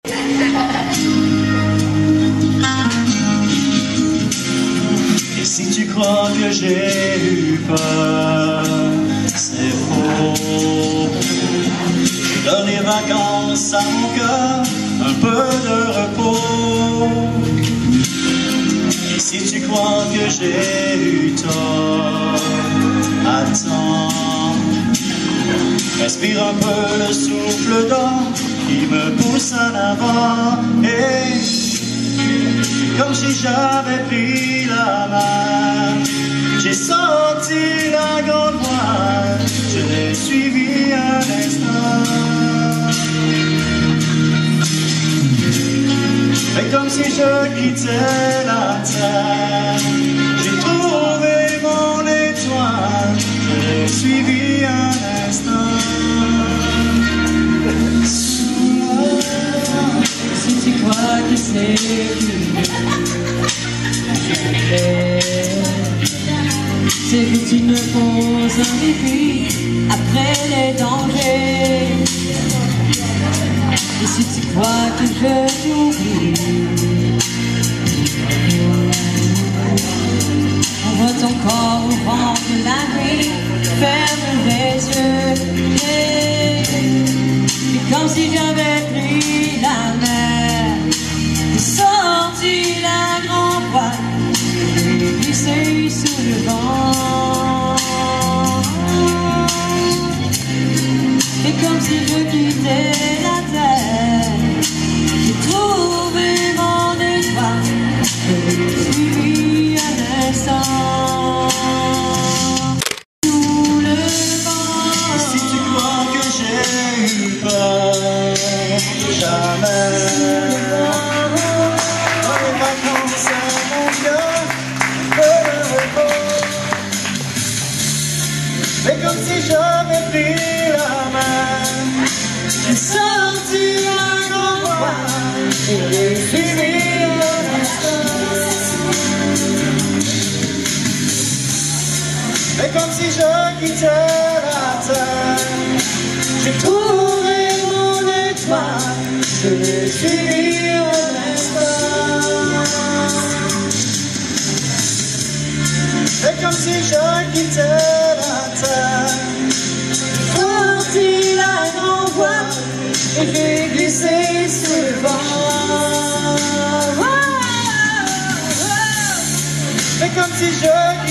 Et si tu crois que j'ai eu peur, c'est faux. Je donne les vacances à mon cœur, un peu de repos. Et si tu crois que j'ai eu tort, attends. Respire un peu le souffle d'or qui me pousse en avant. Et comme si j'avais pris la main, j'ai senti la grande voile, je l'ai suivi un instant. Et comme si je quittais la terre, j'ai trouvé mon étoile, je l'ai suivi un instant. Si tu crois que c'est c'est que tu me poses un défi après les dangers. Et si tu crois que je t'oublie, on voit ton corps au vent de la nuit, ferme les yeux. Et comme si j'avais pris la mer, sorti la grande voile, et glissé sous le vent. Et comme si je quittais la terre, j'ai trouvé mon étoile, je l'ai suivi un instant. Sous le vent. Et si tu crois que j'ai eu peur, jamais. Dans les vacances à mon cœur, mais comme si j'avais pris la main, j'ai senti un grand voile, et j'ai suivi un instant. Mais comme si je quittais la terre, j'ai trouvé mon étoile, je l'ai suivi un instant. Et comme si je quittais la terre, j'ai sorti la grande voile, et j'ai glissé sous le vent. Mais comme si je